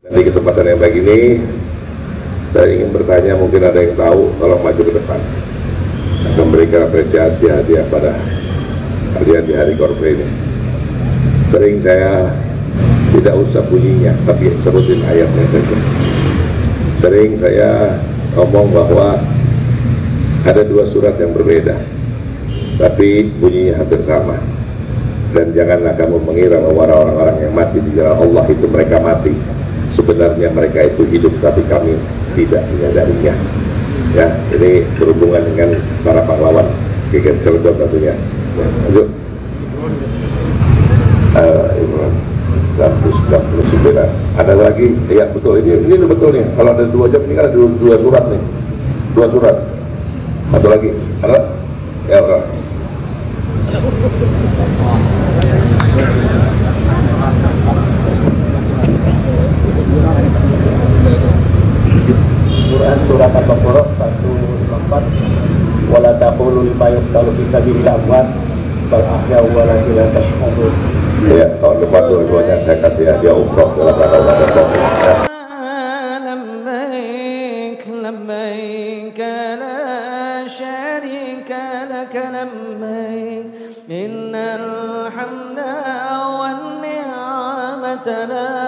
Di kesempatan yang baik ini, saya ingin bertanya, mungkin ada yang tahu, tolong maju ke depan. Akan memberikan apresiasi hadiah pada kalian di hari Korpe ini. Sering saya tidak usah bunyinya, tapi sebutin ayatnya saja. Sering saya ngomong bahwa ada dua surat yang berbeda, tapi bunyinya hampir sama. Dan janganlah kamu mengira bahwa orang-orang yang mati di jalan Allah itu mereka mati. Sebenarnya mereka itu hidup, tapi kami tidak menyadarinya. Ya, ini berhubungan dengan para pahlawan Kigen Cilegon tentunya. Lanjut. 199. Ada lagi? Ya betul, ini betul nih. Kalau ada 2 jam ini kan ada dua surat nih. 2 surat. Satu lagi. Ada? Ya berapa? Quran surat Al-Baqarah 154. Wala taqulu lima yuqtalu fi sabilillah amwat bal ahya'u walakin la tash'urun. Ya, tahun depan dua-duanya saya kasih hadiah umroh dalam rangka ulang tahun. Ya. لبيك لا شريك لك لبيك إن الحمد والنعمة لك